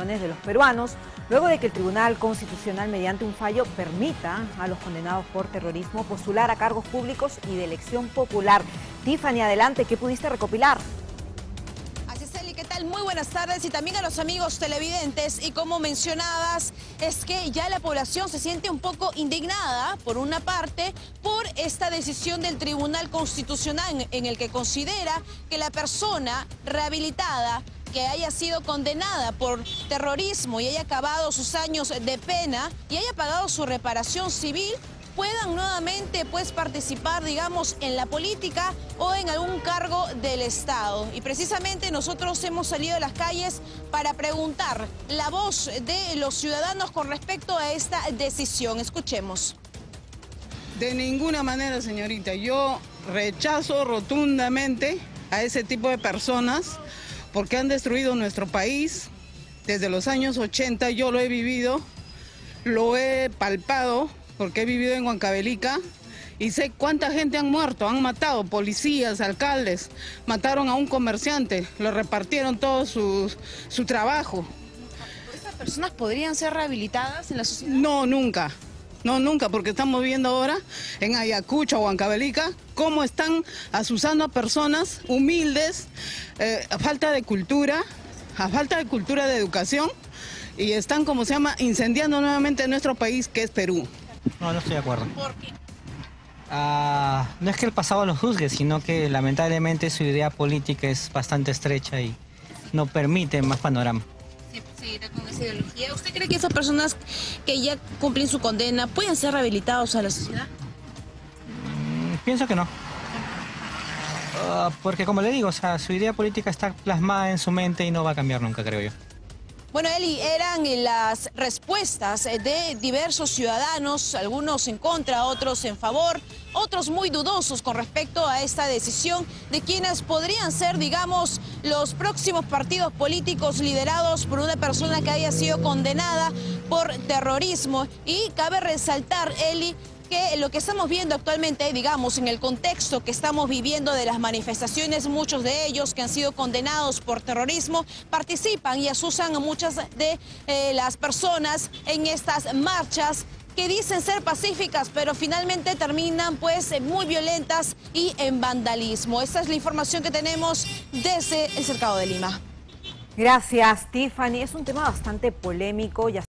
millones de los peruanos, luego de que el Tribunal Constitucional, mediante un fallo, permita a los condenados por terrorismo postular a cargos públicos y de elección popular. Tiffany, adelante, ¿qué pudiste recopilar? ¿Qué tal? Muy buenas tardes y también a los amigos televidentes. Y como mencionabas, es que ya la población se siente un poco indignada, por una parte, por esta decisión del Tribunal Constitucional en el que considera que la persona rehabilitada que haya sido condenada por terrorismo y haya acabado sus años de pena y haya pagado su reparación civil, puedan nuevamente participar, digamos, en la política o en algún cargo del Estado. Y precisamente nosotros hemos salido a las calles para preguntar la voz de los ciudadanos con respecto a esta decisión. Escuchemos. De ninguna manera, señorita. Yo rechazo rotundamente a ese tipo de personas porque han destruido nuestro país. Desde los años 80 yo lo he vivido, lo he palpado, porque he vivido en Huancavelica y sé cuánta gente han muerto, han matado policías, alcaldes, mataron a un comerciante, lo repartieron todo su trabajo. ¿Estas personas podrían ser rehabilitadas en la sociedad? No, nunca. No, nunca, porque estamos viendo ahora en Ayacucho, Huancavelica, cómo están asusando a personas humildes, a falta de cultura de educación, y están, como se llama, incendiando nuevamente nuestro país, que es Perú. No, no estoy de acuerdo. ¿Por qué? No es que el pasado lo juzgue, sino que lamentablemente su idea política es bastante estrecha y no permite más panorama. Sí, seguirá con esa ideología. ¿Usted cree que esas personas que ya cumplen su condena pueden ser rehabilitados a la sociedad? Pienso que no. Porque como le digo, su idea política está plasmada en su mente y no va a cambiar nunca, creo yo. Bueno, Eli, eran las respuestas de diversos ciudadanos, algunos en contra, otros en favor, otros muy dudosos con respecto a esta decisión de quienes podrían ser, digamos, los próximos partidos políticos liderados por una persona que haya sido condenada por terrorismo. Y cabe resaltar, Eli, que lo que estamos viendo actualmente, digamos, en el contexto que estamos viviendo de las manifestaciones, muchos de ellos que han sido condenados por terrorismo participan y asusan a muchas de las personas en estas marchas que dicen ser pacíficas, pero finalmente terminan muy violentas y en vandalismo. Esta es la información que tenemos desde el Cercado de Lima. Gracias, Tiffany. Es un tema bastante polémico.